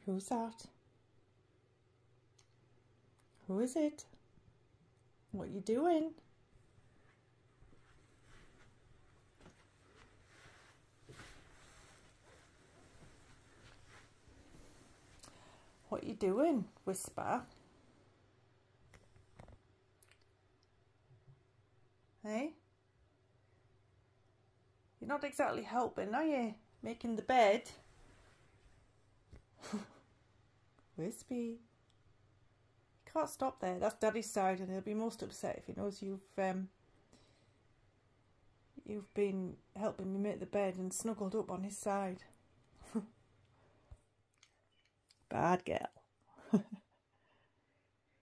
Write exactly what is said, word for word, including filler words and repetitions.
Who's that? Who is it? What you doing? What you doing, Wispa? Hey? You're not exactly helping, are you? Making the bed. Wispy. Can't stop there. That's Daddy's side, and he'll be most upset if he knows you've um you've been helping me make the bed and snuggled up on his side. Bad girl.